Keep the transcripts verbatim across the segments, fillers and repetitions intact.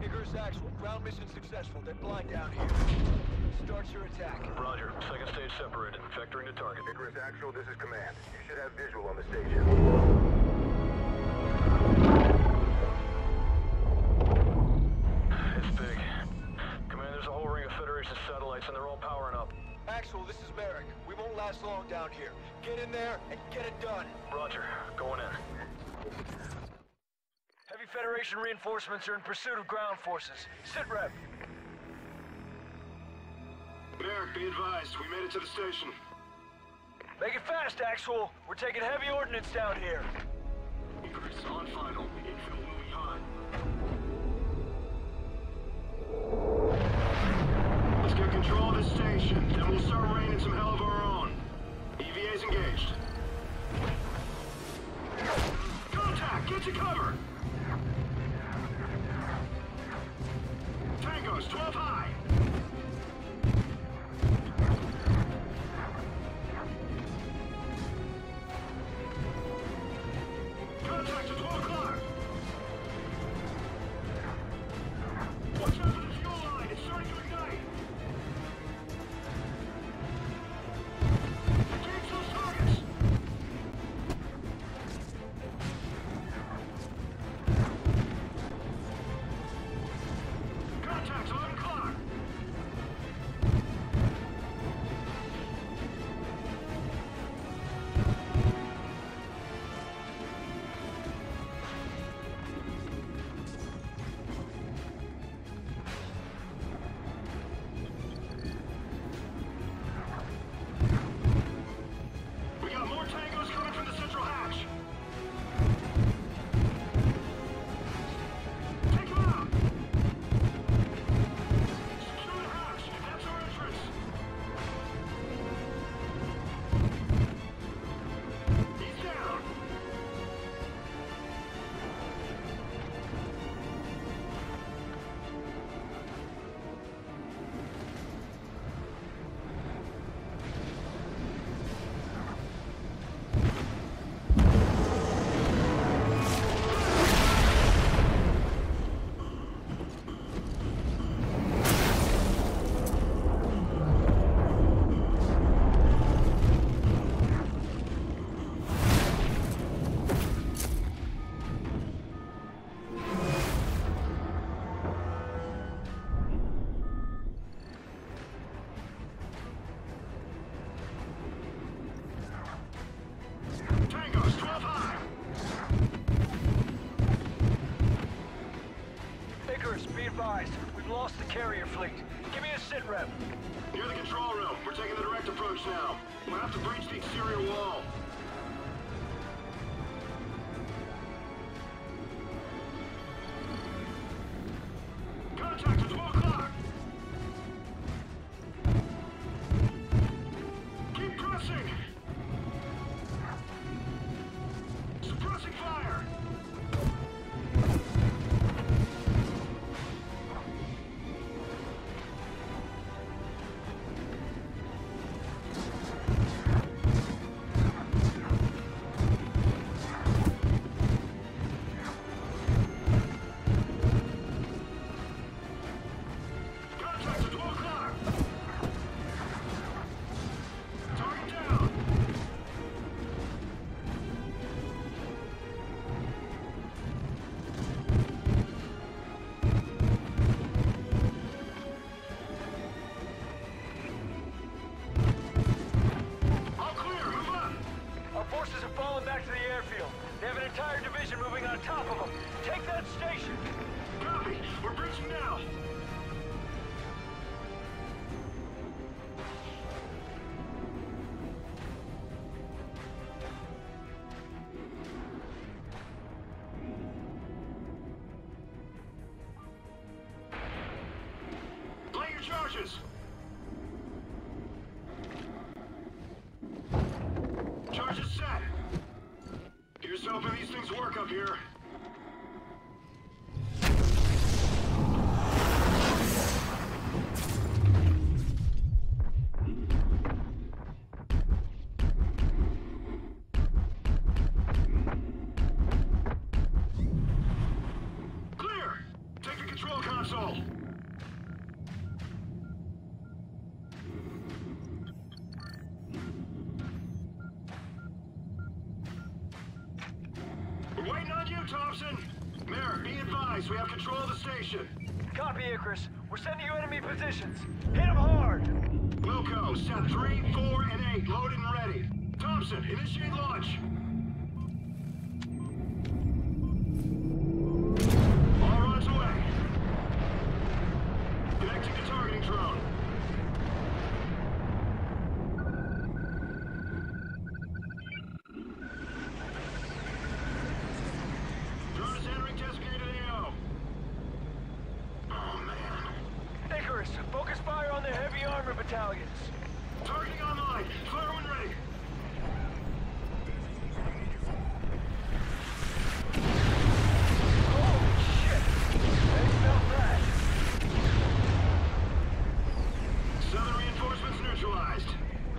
Icarus Actual, ground mission successful. They're blind down here. Start your attack. Roger. Second stage separated. Vectoring to target. Icarus Actual, this is command. You should have visual on the station. It's big. Command, there's a whole ring of Federation satellites and they're all powering up. Actual, this is Merrick. We won't last long down here. Get in there and get it done. Roger. Going in. Heavy Federation reinforcements are in pursuit of ground forces. Sit rep. Merrick, be advised. We made it to the station. Make it fast, Actual. We're taking heavy ordnance down here. Icarus on final. Infill will be hot. Let's get control of this station, then we'll start raining some hell of our own. E V A's engaged. Contact! Get to cover! Tangos, twelve high! Contact to twelve o'clock! Watch out for the fuel line, it's starting to ignite! Engage those targets! Contact, eleven o'clock! We got more tangos coming from the central hatch. Take them out. Secure the hatch. That's our entrance. He's down. Tangos, twelve high. Icarus, be advised. We've lost the carrier fleet. Give me a sit rep. Near the control room. We're taking the direct approach now. We'll have to breach the exterior wall. Contact at twelve o'clock. Keep pressing. Suppressing fire. Contact at twelve o'clock. Target down. All clear, move up. Our forces have fallen back to the airfield. They have an entire division moving on top of them. Take that station. Copy. We're breaching now. Lay your charges. Charges set. Here's hoping these things work up here. control console. We're waiting on you, Thompson. Merrick, be advised, we have control of the station. Copy, Icarus. We're sending you enemy positions. Hit them hard! Wilco, set three, four, and eight, loaded and ready. Thompson, initiate launch. All runs away. Connecting to targeting drone. Drone is entering designated A O. Oh, man. Icarus, focus fire on their heavy armor battalions. Targeting online. Flare when ready. Holy shit! They felt that. Southern reinforcements neutralized.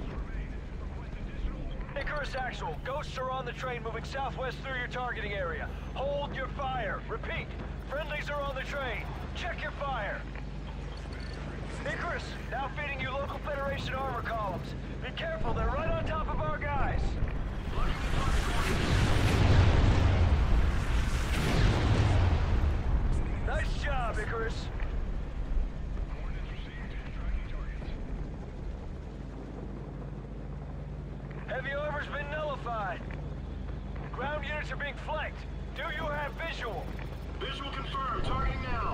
Icarus Actual, ghosts are on the train moving southwest through your targeting area. Hold your fire. Repeat, friendlies are on the train. Check your fire. Icarus, now feeding you local Federation armor columns. Be careful, they're right on top of our guys. Nice job, Icarus. Heavy armor's been nullified. Ground units are being flanked. Do you have visual? Visual confirmed. Targeting now.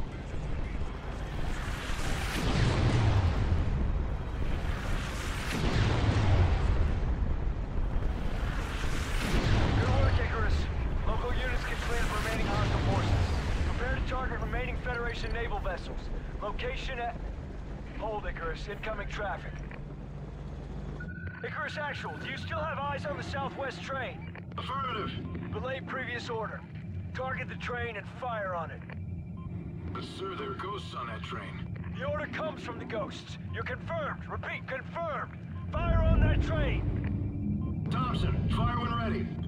Good work, Icarus. Local units can clear the remaining hostile forces. Prepare to target remaining Federation naval vessels. Location at... Hold, Icarus. Incoming traffic. Icarus Actual, do you still have eyes on the southwest train? Affirmative. Belay previous order. Target the train and fire on it. But sir, there are ghosts on that train. The order comes from the ghosts. You're confirmed. Repeat, confirmed. Fire on that train! Thompson, fire when ready.